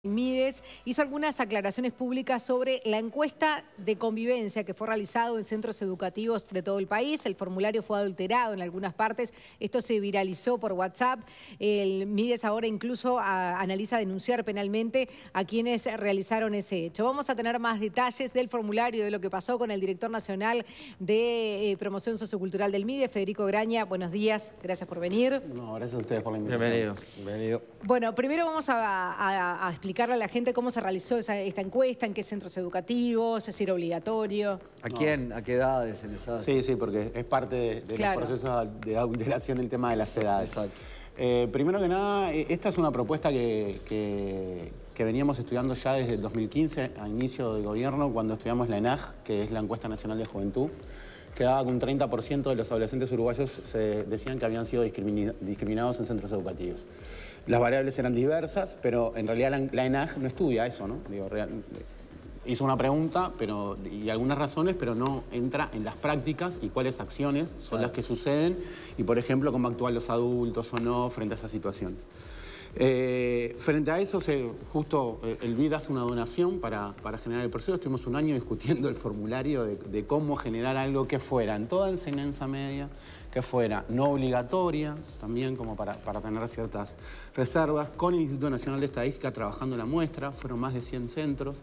Mides hizo algunas aclaraciones públicas sobre la encuesta de convivencia que fue realizado en centros educativos de todo el país. El formulario fue adulterado en algunas partes. Esto se viralizó por WhatsApp. El Mides ahora incluso analiza denunciar penalmente a quienes realizaron ese hecho. Vamos a tener más detalles del formulario, de lo que pasó con el director nacional de promoción sociocultural del Mides, Federico Graña. Buenos días, gracias por venir. No, gracias a ustedes por la invitación. Bienvenido. Bueno, primero vamos a explicarle a la gente cómo se realizó esta encuesta, en qué centros educativos, si era obligatorio. ¿A quién? ¿A qué edades? En esas... Sí, porque es parte de los procesos de adulteración el tema de las edades. Exacto. Primero que nada, esta es una propuesta que veníamos estudiando ya desde el 2015, a inicio del gobierno, cuando estudiamos la ENAJ, que es la Encuesta Nacional de Juventud, que daba que un 30% de los adolescentes uruguayos se decían que habían sido discriminados en centros educativos. Las variables eran diversas, pero en realidad la ENAJ no estudia eso, ¿no? Hizo una pregunta y algunas razones, pero no entra en las prácticas y cuáles acciones son las que suceden y, por ejemplo, cómo actúan los adultos o no frente a esa situación. Frente a eso, justo el BID hace una donación para generar el proceso. Estuvimos un año discutiendo el formulario de cómo generar algo que fuera en toda enseñanza media, que fuera no obligatoria, también como para tener ciertas reservas, con el Instituto Nacional de Estadística trabajando la muestra. Fueron más de 100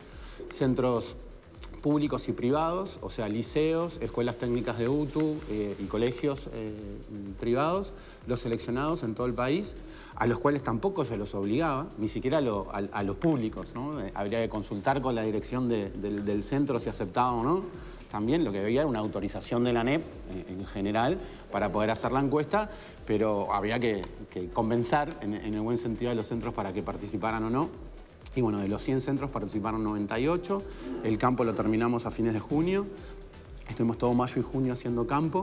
centros públicos y privados, o sea, liceos, escuelas técnicas de UTU y colegios privados, los seleccionados en todo el país, a los cuales tampoco se los obligaba, ni siquiera a los públicos, ¿no? Habría que consultar con la dirección del centro si aceptaba o no. También lo que había era una autorización de la ANEP en general para poder hacer la encuesta, pero había que convencer en el buen sentido de los centros para que participaran o no. Y bueno, de los 100 centros participaron 98, el campo lo terminamos a fines de junio, estuvimos todo mayo y junio haciendo campo,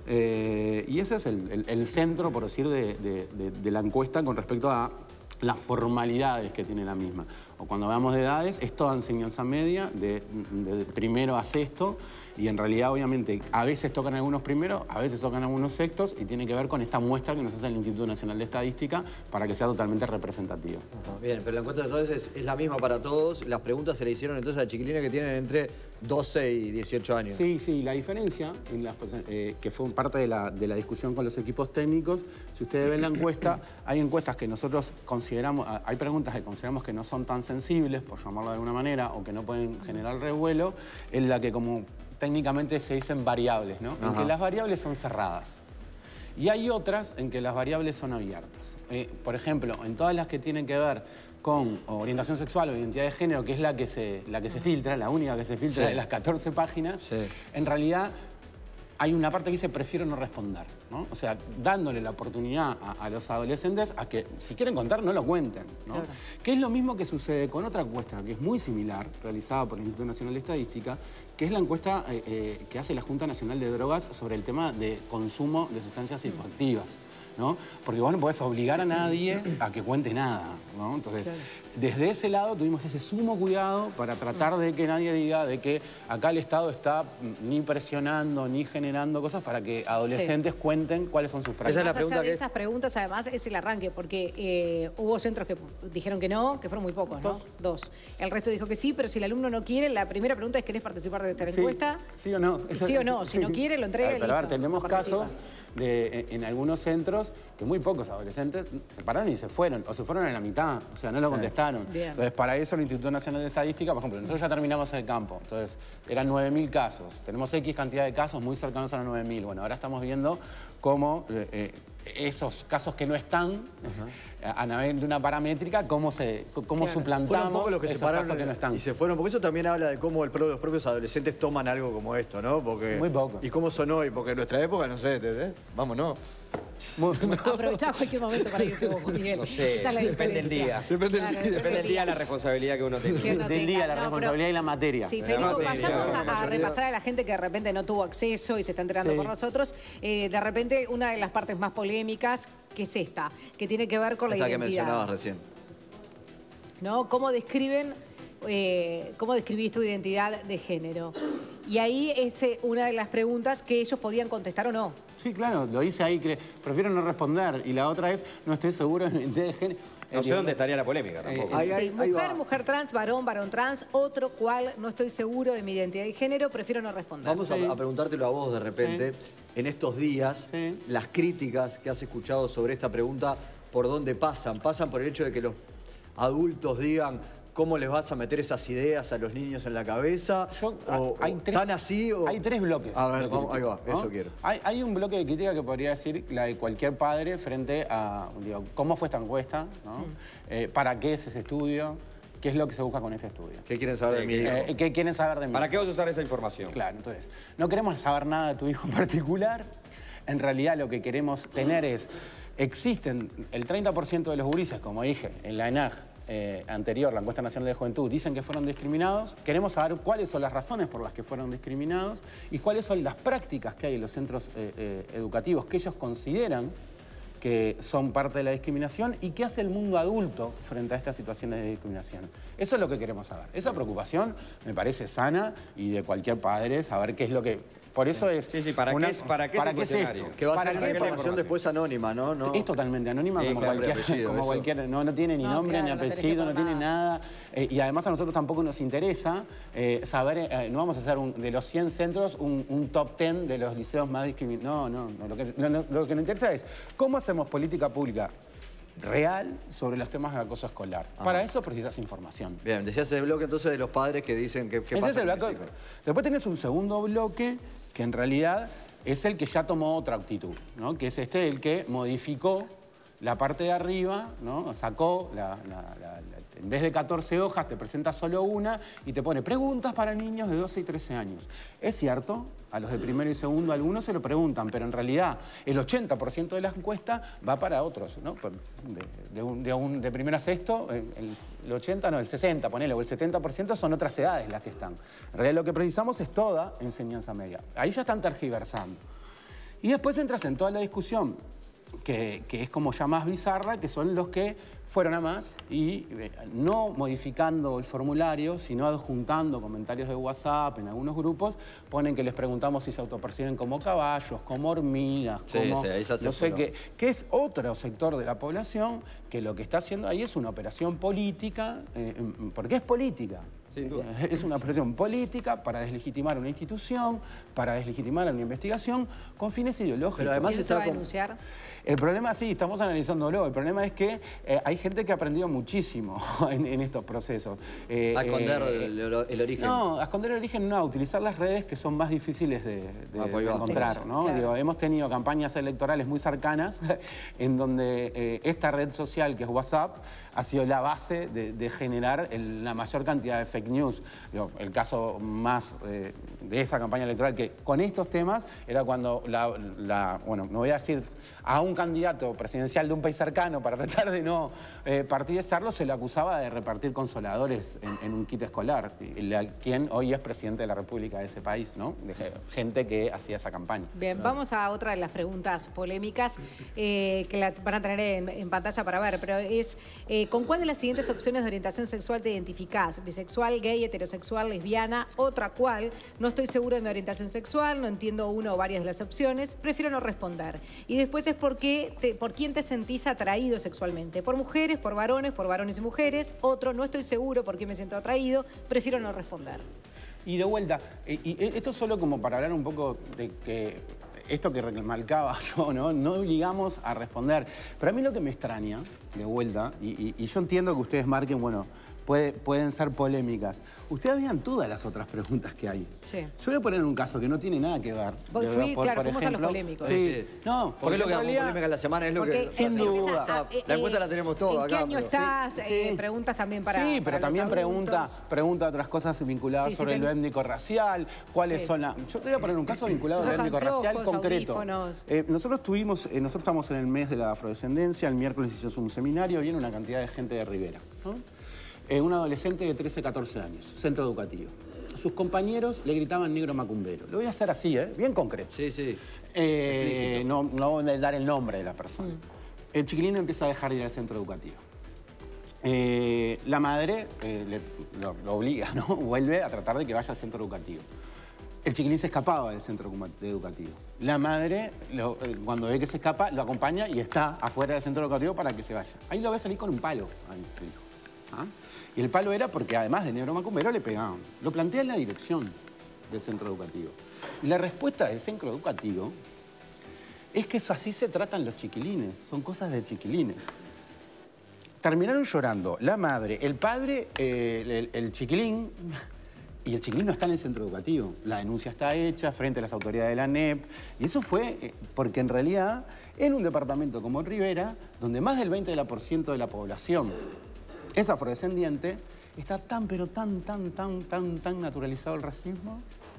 y ese es el centro, por decir, de la encuesta con respecto a las formalidades que tiene la misma. O cuando hablamos de edades, es toda enseñanza media, de primero a sexto, y en realidad, obviamente, a veces tocan algunos primeros, a veces tocan algunos sextos, y tiene que ver con esta muestra que nos hace el Instituto Nacional de Estadística para que sea totalmente representativa. Bien, pero la encuesta entonces es la misma para todos. Las preguntas se le hicieron entonces a chiquilines que tienen entre 12 y 18 años. Sí, la diferencia, que fue parte de la discusión con los equipos técnicos, si ustedes ven la encuesta, hay encuestas que nosotros consideramos, hay preguntas que consideramos que no son tan sensibles, por llamarlo de alguna manera, o que no pueden generar revuelo, en la que como técnicamente se dicen variables, ¿no? En que las variables son cerradas. Y hay otras en que las variables son abiertas. Por ejemplo, en todas las que tienen que ver con orientación sexual o identidad de género, que es la que se filtra, la única que se filtra de las 14 páginas, en realidad hay una parte que dice prefiero no responder, ¿no? O sea, dándole la oportunidad a los adolescentes a que, si quieren contar, no lo cuenten, ¿no? Claro. Que es lo mismo que sucede con otra encuesta, que es muy similar, realizada por el Instituto Nacional de Estadística, que es la encuesta que hace la Junta Nacional de Drogas sobre el tema de consumo de sustancias psicoactivas, ¿no? Porque vos no podés obligar a nadie a que cuente nada, ¿no? Entonces, desde ese lado tuvimos ese sumo cuidado para tratar de que nadie diga de que acá el Estado está ni presionando ni generando cosas para que adolescentes cuenten cuáles son sus prácticas. Esa es la pregunta. Esas preguntas, además, es el arranque, porque hubo centros que dijeron que no, que fueron muy pocos, ¿no? Dos. El resto dijo que sí, pero si el alumno no quiere, la primera pregunta es: ¿querés participar de esta encuesta? Sí o no. Sí o no. Si no quiere, lo entrega y listo. Pero a ver, tenemos casos en algunos centros que muy pocos adolescentes se pararon y se fueron, o se fueron a la mitad, o sea, no lo contestaron. Bien. Entonces, para eso el Instituto Nacional de Estadística, por ejemplo, nosotros ya terminamos el campo, entonces eran 9.000 casos, tenemos X cantidad de casos muy cercanos a los 9.000. Bueno, ahora estamos viendo cómo esos casos que no están a nivel de una paramétrica, cómo suplantamos los que esos casos que no están. Y se fueron, porque eso también habla de cómo los propios adolescentes toman algo como esto, ¿no? Porque, muy poco. Y cómo son hoy, porque en nuestra época, no sé, vámonos. Aprovechá cualquier momento para irte vos, Miguel. No sé, depende del día. Depende del día la responsabilidad que uno tenga. Del día, la responsabilidad y la materia. Sí, Federico, vayamos a repasar a la gente que de repente no tuvo acceso y se está enterando por nosotros. De repente, una de las partes más polémicas, que es esta, que tiene que ver con la identidad. Que mencionabas recién. ¿No? ¿Cómo describís tu identidad de género? Y ahí es una de las preguntas que ellos podían contestar o no. Sí, claro, lo dice ahí, que prefiero no responder. Y la otra es, no estoy seguro de mi identidad de género. No sé dónde estaría la polémica tampoco. Sí, mujer trans, varón trans, otro cual no estoy seguro de mi identidad y género, prefiero no responder. Vamos a preguntártelo a vos de repente. En estos días, las críticas que has escuchado sobre esta pregunta, ¿por dónde pasan? ¿Pasan por el hecho de que los adultos digan cómo les vas a meter esas ideas a los niños en la cabeza? ¿Están así? Hay tres bloques. A ver, ahí va, ¿no? eso quiero. Hay un bloque de crítica que podría decir la de cualquier padre frente a, digo, cómo fue esta encuesta, ¿no? ¿Para qué es ese estudio? ¿Qué es lo que se busca con este estudio? ¿Qué quieren saber de mi hijo? ¿Qué quieren saber de mí? ¿Para qué vas a usar esa información? Claro, entonces, no queremos saber nada de tu hijo en particular. En realidad lo que queremos tener es, existen el 30% de los gurises, como dije, en la ENAG anterior, la Encuesta Nacional de Juventud, dicen que fueron discriminados. Queremos saber cuáles son las razones por las que fueron discriminados y cuáles son las prácticas que hay en los centros educativos que ellos consideran que son parte de la discriminación y qué hace el mundo adulto frente a estas situaciones de discriminación. Eso es lo que queremos saber. Esa preocupación me parece sana y de cualquier padre saber qué es lo que... Por eso es... Sí, ¿para qué es esto? Que va a ser una información después anónima, ¿no? Es totalmente anónima, como cualquier... No tiene ni nombre, ni apellido, no tiene nada. Y además a nosotros tampoco nos interesa saber... no vamos a hacer de los 100 centros un top 10 de los liceos más discriminados. No. Lo que nos interesa es cómo hacemos política pública real sobre los temas de acoso escolar. Para eso precisas información. Bien, decías el bloque entonces de los padres que dicen que ese es el bloque. Después tenés un segundo bloque que en realidad es el que ya tomó otra actitud, ¿no? Que es el que modificó la parte de arriba, ¿no? Sacó en vez de 14 hojas te presenta solo una y te pone preguntas para niños de 12 y 13 años. Es cierto, a los de primero y segundo algunos se lo preguntan, pero en realidad el 80% de la encuesta va para otros, ¿no? De primero a sexto, el 80, no, el 60, ponele, o el 70% son otras edades las que están. En realidad lo que precisamos es toda enseñanza media. Ahí ya están tergiversando. Y después entras en toda la discusión que es como ya más bizarra, que son los que fueron a más y no modificando el formulario, sino adjuntando comentarios de WhatsApp en algunos grupos, ponen que les preguntamos si se autoperciben como caballos, como hormigas, como no sé qué, que es otro sector de la población que lo que está haciendo ahí es una operación política, porque es política. Sin duda. Es una operación política para deslegitimar una institución, para deslegitimar una investigación con fines ideológicos. Pero además se va a denunciar. El problema, sí, estamos analizándolo. El problema es que hay gente que ha aprendido muchísimo en estos procesos. A esconder el origen. No, a esconder el origen no, a utilizar las redes que son más difíciles de encontrar, ¿no? Claro. Digo, hemos tenido campañas electorales muy cercanas en donde esta red social que es WhatsApp ha sido la base de generar la mayor cantidad de fake news. Digo, el caso más de esa campaña electoral que con estos temas era cuando bueno, no voy a decir a un candidato presidencial de un país cercano para tratar de no partidizarlo, se le acusaba de repartir consoladores en un kit escolar, quien hoy es presidente de la República de ese país, ¿no? De gente que hacía esa campaña. Bien, vamos a otra de las preguntas polémicas que la van a tener en pantalla para ver, pero es ¿con cuál de las siguientes opciones de orientación sexual te identificás? Bisexual, gay, heterosexual, lesbiana, otra cual. No estoy seguro de mi orientación sexual, no entiendo una o varias de las opciones, prefiero no responder. Y después es por quién te sentís atraído sexualmente. Por mujeres, por varones y mujeres. Otro, no estoy seguro por qué me siento atraído, prefiero no responder. Y de vuelta, y esto solo como para hablar un poco de que esto que remarcaba yo, no obligamos a responder. Pero a mí lo que me extraña, de vuelta, y yo entiendo que ustedes marquen, bueno, pueden ser polémicas. Ustedes vean todas las otras preguntas que hay. Sí. Yo voy a poner un caso que no tiene nada que ver. Fuimos a los polémicos. Sí. No, porque es lo que hago polémica en la semana, es lo que... Sin duda. La encuesta la tenemos toda acá. ¿En qué año estás? Sí. Preguntas también para sí, pero para también pregunta otras cosas vinculadas sobre lo étnico-racial. ¿Cuáles son las...? Yo te voy a poner un caso vinculado a lo étnico-racial concreto. Nosotros estamos en el mes de la afrodescendencia. El miércoles hicimos un seminario. Viene una cantidad de gente de Rivera, ¿no? Un adolescente de 13, 14 años, centro educativo. Sus compañeros le gritaban negro macumbero. Lo voy a hacer así, bien concreto. Sí. No voy a dar el nombre de la persona. El chiquilín empieza a dejar de ir al centro educativo. La madre lo obliga, ¿no? Vuelve a tratar de que vaya al centro educativo. El chiquilín se escapaba del centro educativo. La madre, cuando ve que se escapa, lo acompaña y está afuera del centro educativo para que se vaya. Ahí lo ve salir con un palo al hijo. ¿Ah? Y el palo era porque, además de negro macumbero, le pegaban. Lo plantea en la dirección del centro educativo. Y la respuesta del centro educativo es que eso así se tratan los chiquilines. Son cosas de chiquilines. Terminaron llorando la madre, el padre, el chiquilín... Y el chiquilín no está en el centro educativo. La denuncia está hecha frente a las autoridades de la ANEP. Y eso fue porque en realidad en un departamento como Rivera, donde más del 20% de la población es afrodescendiente, está tan, pero tan naturalizado el racismo,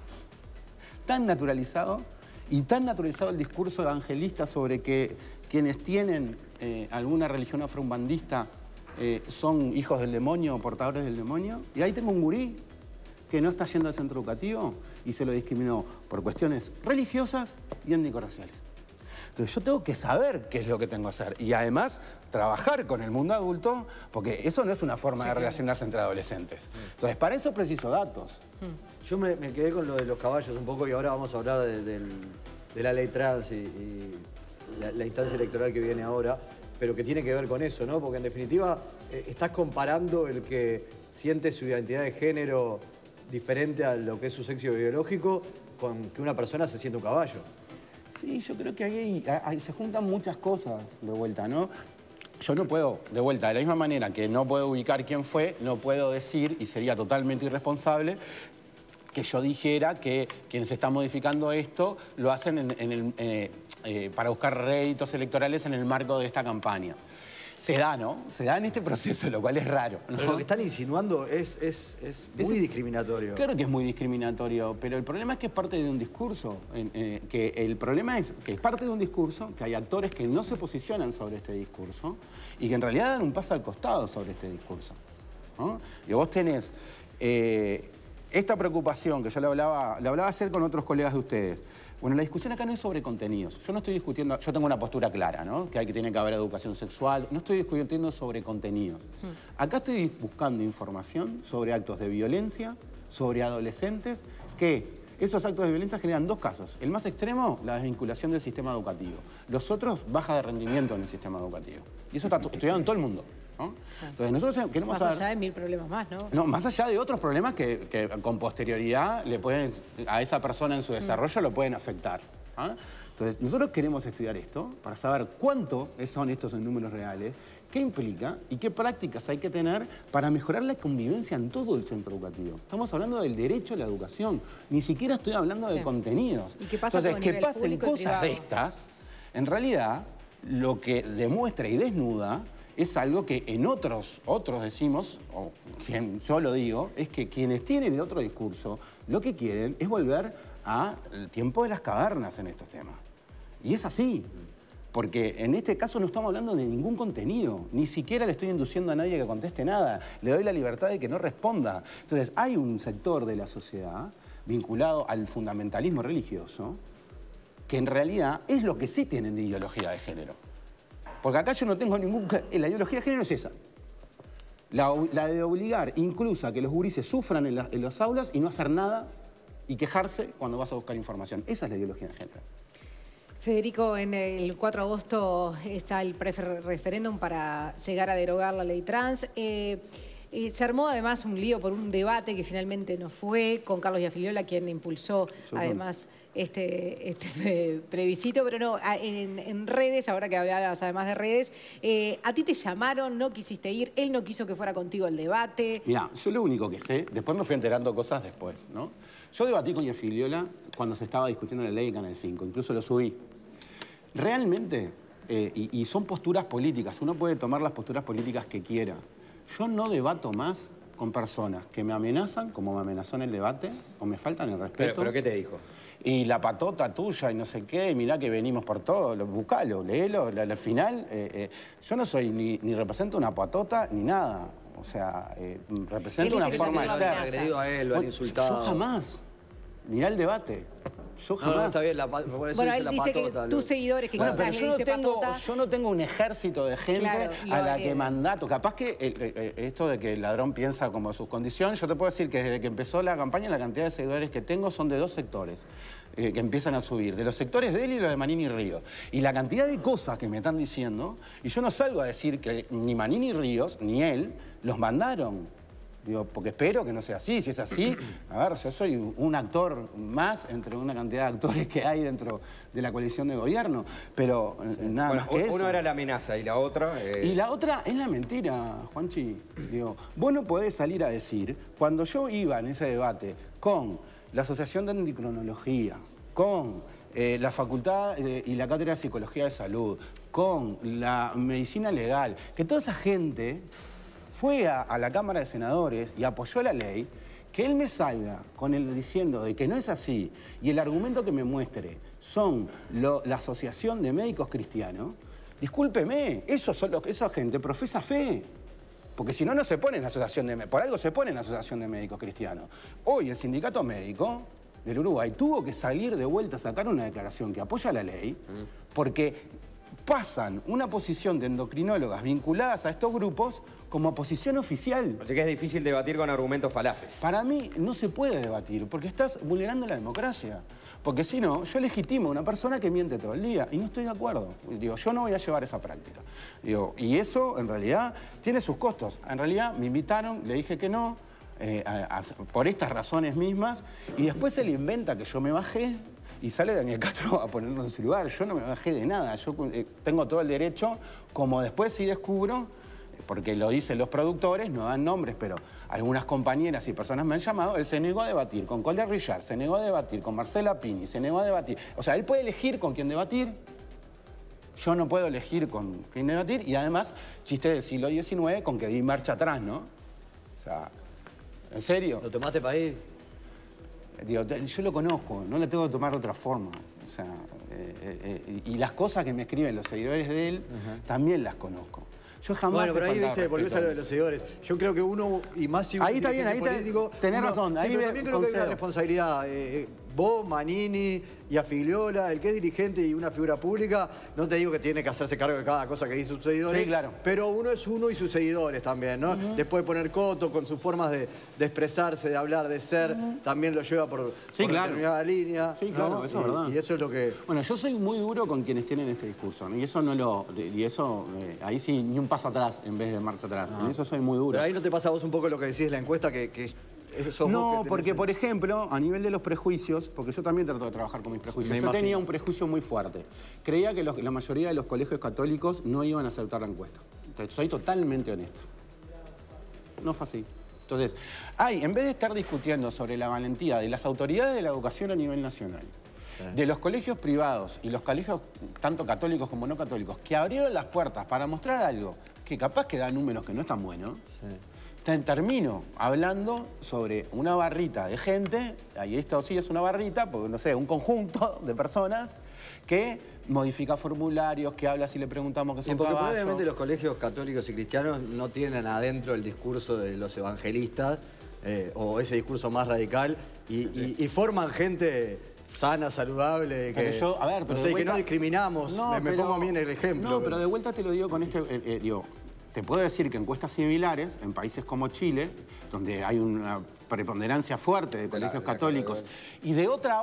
tan naturalizado y tan naturalizado el discurso evangelista sobre que quienes tienen alguna religión afroumbandista son hijos del demonio o portadores del demonio. Y ahí tengo un gurí que no está yendo al centro educativo y se lo discriminó por cuestiones religiosas y étnico-raciales. Entonces yo tengo que saber qué es lo que tengo que hacer y además trabajar con el mundo adulto, porque eso no es una forma de relacionarse entre adolescentes. Entonces para eso preciso datos. Yo me quedé con lo de los caballos un poco y ahora vamos a hablar de la ley trans y la instancia electoral que viene ahora, pero que tiene que ver con eso, ¿no? Porque en definitiva estás comparando el que siente su identidad de género diferente a lo que es su sexo biológico con que una persona se siente un caballo. Sí, yo creo que ahí se juntan muchas cosas de vuelta, ¿no? Yo no puedo, de vuelta, de la misma manera que no puedo ubicar quién fue, no puedo decir, y sería totalmente irresponsable, que yo dijera que quienes están modificando esto lo hacen para buscar réditos electorales en el marco de esta campaña. Se da, ¿no? Se da en este proceso, lo cual es raro, ¿no? Pero lo que están insinuando es muy discriminatorio. Claro que es muy discriminatorio, pero el problema es que es parte de un discurso. El problema es que es parte de un discurso, que hay actores que no se posicionan sobre este discurso y que en realidad dan un paso al costado sobre este discurso, ¿no? Y vos tenés esta preocupación que yo le hablaba ayer con otros colegas de ustedes. Bueno, la discusión acá no es sobre contenidos. Yo no estoy discutiendo, yo tengo una postura clara, ¿no? Que tiene que haber educación sexual. No estoy discutiendo sobre contenidos. Acá estoy buscando información sobre actos de violencia, sobre adolescentes, que esos actos de violencia generan dos casos. El más extremo, la desvinculación del sistema educativo. Los otros, baja de rendimiento en el sistema educativo. Y eso está estudiado en todo el mundo, ¿no? Sí. Entonces nosotros queremos saber... Más allá de 1000 problemas más, ¿no? No, más allá de otros problemas que con posterioridad le pueden, a esa persona en su desarrollo lo pueden afectar, ¿ah? Entonces nosotros queremos estudiar esto para saber cuánto son estos en números reales, qué implica y qué prácticas hay que tener para mejorar la convivencia en todo el centro educativo. Estamos hablando del derecho a la educación, ni siquiera estoy hablando de contenidos. ¿Y qué pasa? Entonces, que pasen cosas de estas, en realidad, lo que demuestra y desnuda es algo que en otros decimos, o quien yo lo digo, es que quienes tienen el otro discurso, lo que quieren es volver al tiempo de las cavernas en estos temas. Y es así, porque en este caso no estamos hablando de ningún contenido, ni siquiera le estoy induciendo a nadie que conteste nada, le doy la libertad de que no responda. Entonces hay un sector de la sociedad vinculado al fundamentalismo religioso que en realidad es lo que sí tienen de ideología de género. Porque acá yo no tengo ningún... La ideología de género es esa. La de obligar incluso a que los gurises sufran en las aulas y no hacer nada y quejarse cuando vas a buscar información. Esa es la ideología de género. Federico, en el 4 de agosto está el referéndum para llegar a derogar la ley trans. Se armó además un lío por un debate que finalmente no fue, con Carlos Iafigliola, quien impulsó además este plebiscito, pero no, en redes, ahora que hablabas además de redes, a ti te llamaron, no quisiste ir, él no quiso que fuera contigo el debate. Mirá, yo lo único que sé, después me fui enterando cosas después, ¿no? Yo debatí con Iafigliola cuando se estaba discutiendo la ley de Canal 5, incluso lo subí. Realmente, y son posturas políticas, uno puede tomar las posturas políticas que quiera. Yo no debato más con personas que me amenazan, como me amenazó en el debate, o me faltan el respeto. ¿Pero qué te dijo? Y la patota tuya y no sé qué, y mirá que venimos por todo, buscalo, léelo, al final. Yo no soy ni represento una patota ni nada. O sea, represento una forma de ser. Lo han agredido a él, lo han insultado. Yo jamás. Mirá el debate. yo jamás. No, está bien, por eso Bueno, él la dice patota, que tus seguidores que Bueno, quizás pero le dice patota... yo no tengo un ejército de gente Claro, a la que mandato. Capaz que esto de que el ladrón piensa como sus condiciones, yo te puedo decir que desde que empezó la campaña, la cantidad de seguidores que tengo son de 2 sectores. Que empiezan a subir, de los sectores de él y los de Manini Ríos. Y la cantidad de cosas que me están diciendo, y yo no salgo a decir que ni Manini Ríos ni él los mandaron. Digo, porque espero que no sea así. Si es así, a ver, yo soy un actor más entre una cantidad de actores que hay dentro de la coalición de gobierno. Pero nada más que eso. Uno era la amenaza y la otra... Y la otra es la mentira, Juanchi. Digo, vos no podés salir a decir, cuando yo iba en ese debate con la Asociación de Endocrinología, con la Facultad y la Cátedra de Psicología de Salud, con la Medicina Legal, que toda esa gente fue a la Cámara de Senadores y apoyó la ley, que él me salga con él diciendo de que no es así y el argumento que me muestre son la Asociación de Médicos Cristianos, discúlpeme, esa gente profesa fe. Porque si no, no se pone en la asociación de médicos. Por algo se pone en la Asociación de Médicos Cristianos. Hoy el Sindicato Médico del Uruguay tuvo que salir de vuelta a sacar una declaración que apoya la ley porque pasan una posición de endocrinólogas vinculadas a estos grupos como posición oficial. Así que es difícil debatir con argumentos falaces. Para mí no se puede debatir porque estás vulnerando la democracia. Porque si no, yo legitimo a una persona que miente todo el día y no estoy de acuerdo. Digo, yo no voy a llevar esa práctica. Digo, y eso, en realidad, tiene sus costos. En realidad, me invitaron, le dije que no, por estas razones mismas, y después él inventa que yo me bajé y sale Daniel Castro a ponerlo en su lugar. Yo no me bajé de nada. Yo tengo todo el derecho, como después sí descubro, porque lo dicen los productores, no dan nombres, pero algunas compañeras y personas me han llamado, él se negó a debatir con Colde Richard, se negó a debatir con Marcela Pini, se negó a debatir. O sea, él puede elegir con quién debatir, yo no puedo elegir con quién debatir, y además, chiste del siglo XIX con que di marcha atrás, ¿no? O sea, ¿en serio? ¿Lo tomaste para ahí? Digo, yo lo conozco, no le tengo que tomar de otra forma. O sea, y las cosas que me escriben los seguidores de él, también las conozco. Yo jamás bueno, pero ahí viste, volvés a lo de los seguidores. Yo creo que uno, y más si uno ahí está bien, ahí político, tenés razón. Ahí pero también creo que hay una responsabilidad. Vos, Manini y a Figliola, el que es dirigente y una figura pública, no te digo que tiene que hacerse cargo de cada cosa que dice sus seguidores. Sí, claro. Pero uno es uno y sus seguidores también, ¿no? Después de poner coto con sus formas de expresarse, de hablar, de ser, también lo lleva por determinada línea. Sí, claro, ¿no? eso es verdad. Y eso es lo que... Bueno, yo soy muy duro con quienes tienen este discurso, ¿no? Y eso no lo... Y eso, ahí sí, ni un paso atrás en vez de marcha atrás. En eso soy muy duro. Pero ahí no te pasa a vos un poco lo que decís de la encuesta, que no, porque, por ejemplo, a nivel de los prejuicios, porque yo también trato de trabajar con mis prejuicios, yo tenía un prejuicio muy fuerte. Creía que la mayoría de los colegios católicos no iban a aceptar la encuesta. Entonces, soy totalmente honesto. No fue así. Entonces, en vez de estar discutiendo sobre la valentía de las autoridades de la educación a nivel nacional, de los colegios privados y los colegios tanto católicos como no católicos, que abrieron las puertas para mostrar algo que capaz que da números que no están buenos, termino hablando sobre una barrita de gente, ahí esto sí es una barrita, porque no sé, un conjunto de personas que modifica formularios, que habla si le preguntamos qué son porque caballos. probablemente los colegios católicos y cristianos no tienen adentro el discurso de los evangelistas o ese discurso más radical y forman gente sana, saludable, que, yo, a ver, pero no sé, que no discriminamos. Me pongo a mí en el ejemplo. No, pero de vuelta te lo digo con este... te puedo decir que encuestas similares en países como Chile, donde hay una preponderancia fuerte de colegios católicos y de otras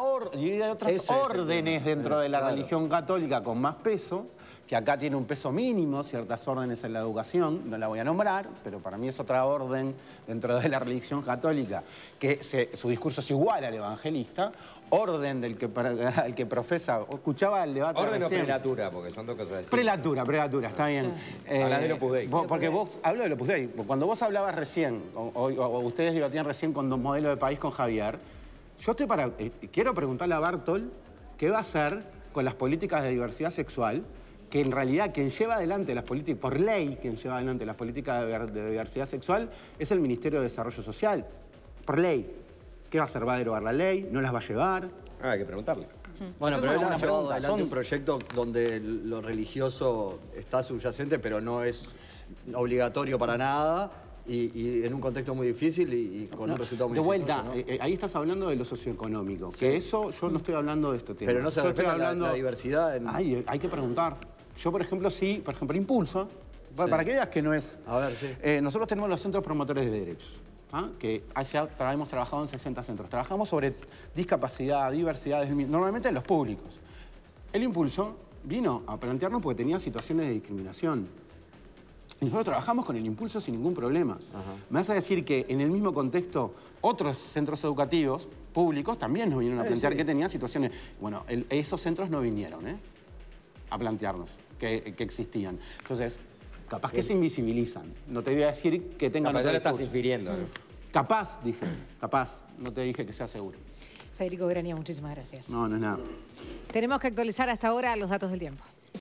órdenes dentro de la religión católica con más peso, que acá tiene un peso mínimo, ciertas órdenes en la educación, no la voy a nombrar, pero para mí es otra orden dentro de la religión católica, que su discurso es igual al evangelista, orden del al que profesa, escuchaba el debate orden recién. O prelatura, porque son dos cosas distintas. Prelatura, está bien. Hablas del Opus Dei. Porque vos, hablo del Opus Dei, cuando vos hablabas recién, o ustedes debatían recién con Modelo de País con Javier, yo estoy quiero preguntarle a Bartol qué va a hacer con las políticas de diversidad sexual, que en realidad quien lleva adelante las políticas, por ley, quien lleva adelante las políticas de diversidad sexual es el Ministerio de Desarrollo Social, por ley. ¿Qué va a hacer? ¿Va a derogar la ley? ¿No las va a llevar? Hay que preguntarle. Bueno, pero él ha llevado adelante un proyecto donde lo religioso está subyacente, pero no es obligatorio para nada. y en un contexto muy difícil y con un resultado muy de exitoso, vuelta, ¿no? ahí estás hablando de lo socioeconómico, que eso yo no estoy hablando de este tema. Pero no se Yo estoy respeta la diversidad. Hay que preguntar. Yo, por ejemplo, sí, Impulso, para que veas que no es... A ver, sí. Nosotros tenemos los centros promotores de derechos, que allá hemos trabajado en 60 centros. Trabajamos sobre discapacidad, diversidad, normalmente en los públicos. El Impulso vino a plantearnos porque tenía situaciones de discriminación. Y nosotros trabajamos con el Impulso sin ningún problema. Me vas a decir que en el mismo contexto otros centros educativos públicos también nos vinieron a plantear que tenían situaciones... Bueno, esos centros no vinieron a plantearnos que existían. Entonces, capaz que se invisibilizan. No te voy a decir que tengan Capaz otro ya lo estás discurso. infiriendo. Capaz, dije. Capaz. No te dije que sea seguro. Federico Grania, muchísimas gracias. No es nada. Tenemos que actualizar hasta ahora los datos del tiempo.